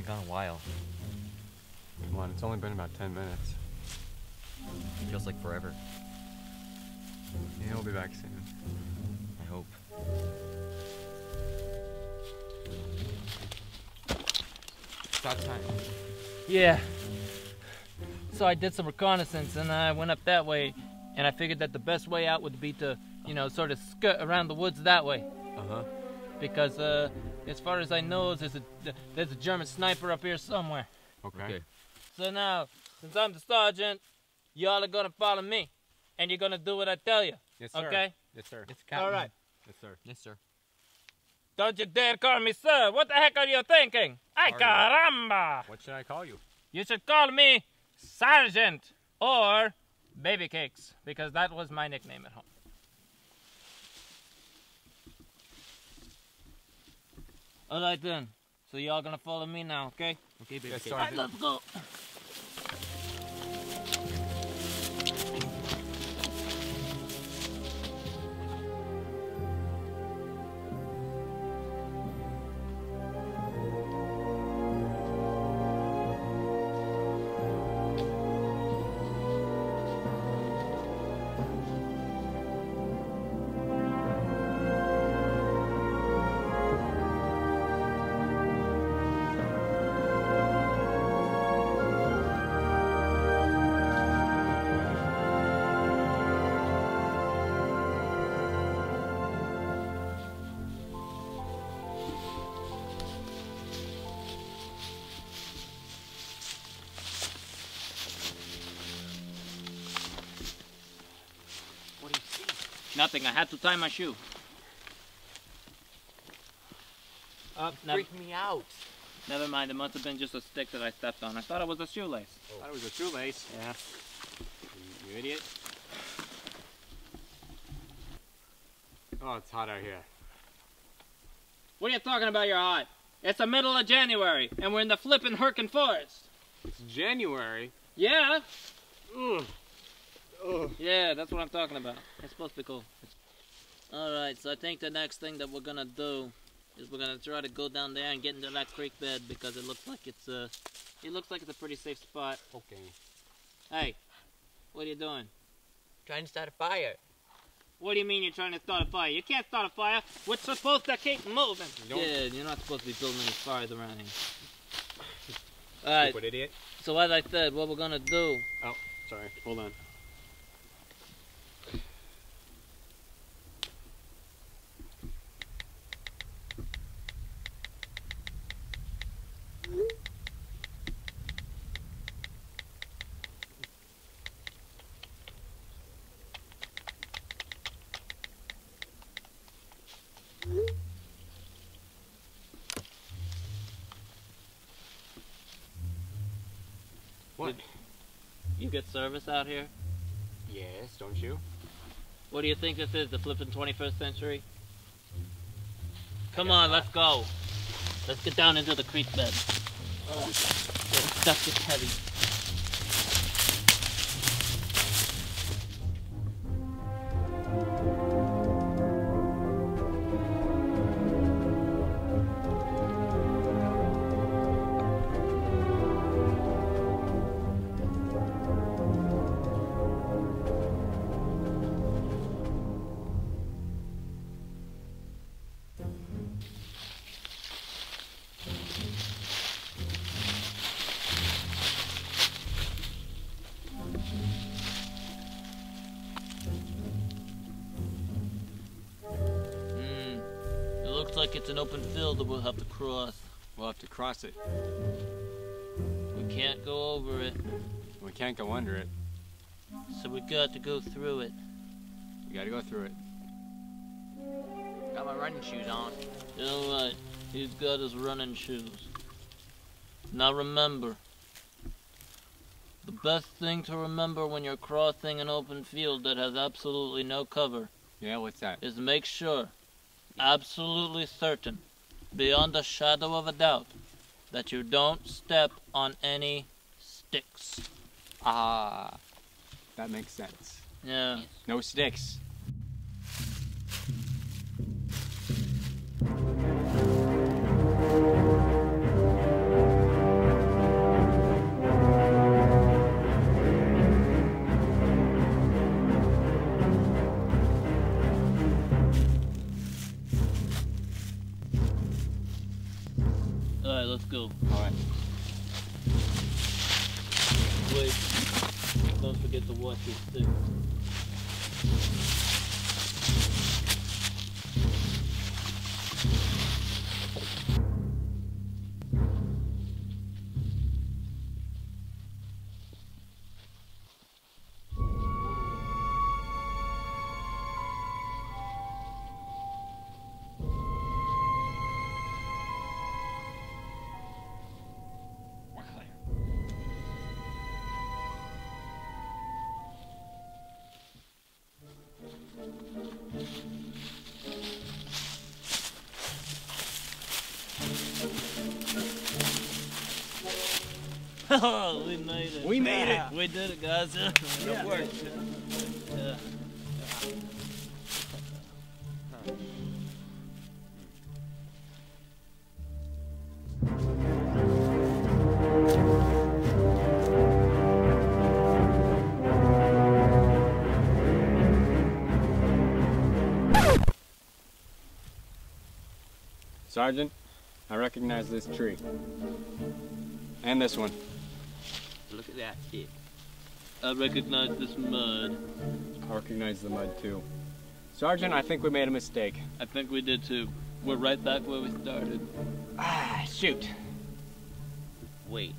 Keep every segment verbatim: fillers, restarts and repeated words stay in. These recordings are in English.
been gone a while. Come on, it's only been about ten minutes. It feels like forever. Yeah, he'll be back soon. I hope. It's about time. Yeah. So I did some reconnaissance and I went up that way, and I figured that the best way out would be to, you know, sort of skirt around the woods that way. Uh-huh. Because, uh, as far as I know, there's a, there's a German sniper up here somewhere. Okay. Okay. So now, since I'm the sergeant, y'all are gonna follow me, and you're gonna do what I tell you. Yes, sir. Okay? Yes, sir. Yes, Captain. All right. Yes, sir. Yes, sir. Don't you dare call me sir. What the heck are you thinking? Ay Sorry. caramba! What should I call you? You should call me Sergeant or Baby Cakes, because that was my nickname at home. All right then. So y'all gonna follow me now, okay? Okay, baby. Yes, cake. All right, let's go. What do you see? Nothing. I had to tie my shoe. Oh, never, Freak me out. never mind. It must have been just a stick that I stepped on. I thought it was a shoelace. I thought it was a shoelace. Yeah. You, you idiot. Oh, it's hot out here. What are you talking about, you're hot? It's the middle of January, and we're in the flippin' Hurkin Forest. It's January. Yeah? Ugh. Ugh. Yeah, that's what I'm talking about. It's supposed to be cool. Alright, so I think the next thing that we're gonna do is we're gonna try to go down there and get into that creek bed, because it looks like it's a, it looks like it's a pretty safe spot. Okay. Hey, what are you doing? Trying to start a fire. What do you mean you're trying to start a fire? You can't start a fire. We're supposed to keep moving. You don't- Yeah, you're not supposed to be building any fires around here. Alright, Stupid idiot. so as I said, what we're gonna do. Oh, sorry. Hold on. What? You get service out here? Yes, don't you? What do you think this is, the flippin' twenty-first century? Come on, let's go. Let's get down into the creek bed. Oh, this stuff gets heavy. Looks like it's an open field that we'll have to cross. We'll have to cross it. We can't go over it, We can't go under it. so we got to go through it. We gotta go through it. Got my running shoes on. Alright, he's got his running shoes. Now remember, the best thing to remember when you're crossing an open field that has absolutely no cover Yeah, what's that? is make sure, absolutely certain, beyond a shadow of a doubt, that you don't step on any sticks. Ah, that makes sense. Yeah. No sticks. Alright, let's go. Alright. Wait. Don't forget to watch your stick. Oh, we made it. We made it. We did it, guys. Yeah. It worked. Yeah. Sergeant, I recognize this tree. And this one. Look at that stick. I recognize this mud. I recognize the mud too. Sergeant, I think we made a mistake. I think we did too. We're right back where we started. Ah, shoot. Wait.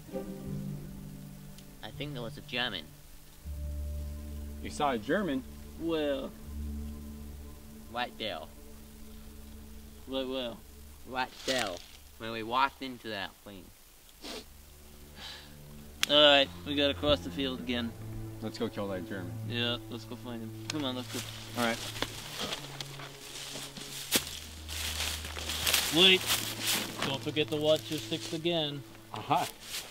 I think there was a German. You saw a German? Well, Right there. well, well. Right there. When we walked into that plane. Alright, we gotta cross the field again. Let's go kill that German. Yeah, let's go find him. Come on, let's go. Alright. Wait. Don't forget to watch your sticks again. Aha.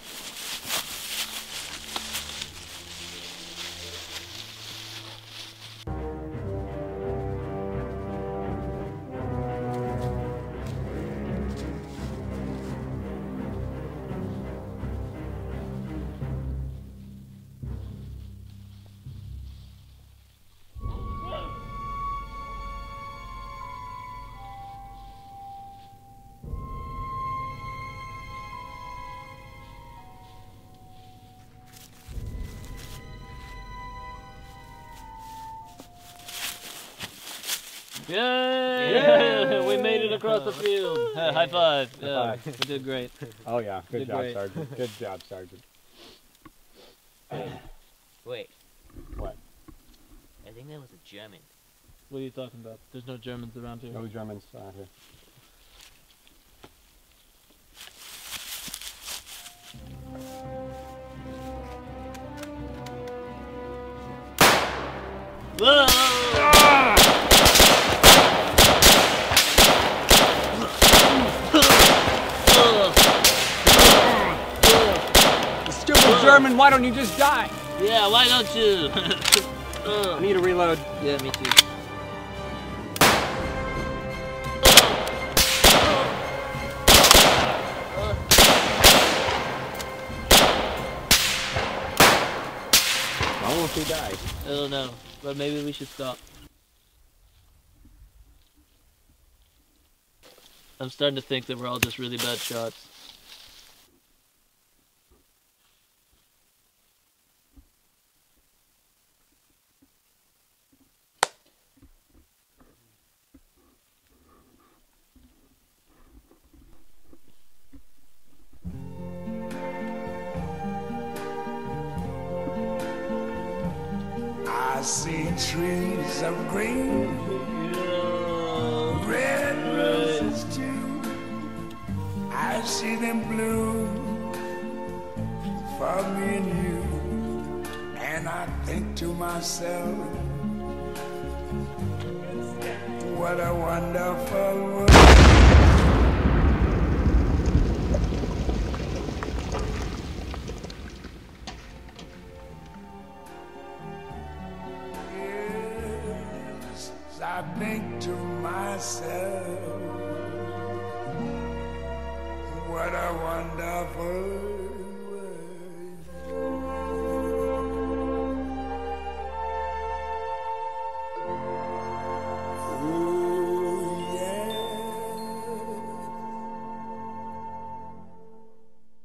Yay! Yay! We made it across the field. Uh, high five. High Yeah, five. we did great. Oh yeah, good Did job, great. Sergeant. Good job, Sergeant. Wait. What? I think there was a German. What are you talking about? There's no Germans around here. No Germans around here. Whoa! You stupid German, why don't you just die? Yeah, why don't you? I need to reload. Yeah, me too. Why won't he die? I don't know, but maybe we should stop. I'm starting to think that we're all just really bad shots. I see trees of green, red roses too. I see them bloom for me and you. And I think to myself, what a wonderful world. I think to myself, what a wonderful